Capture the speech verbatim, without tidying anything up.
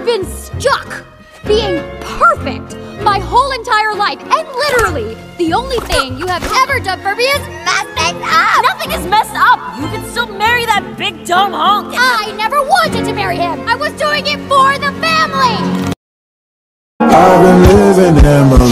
I've been stuck being perfect my whole entire life, and literally, the only thing you have ever done for me is mess things up! Nothing is messed up! You can still marry that big dumb honk! I never wanted to marry him! I was doing it for the family! I've been living in my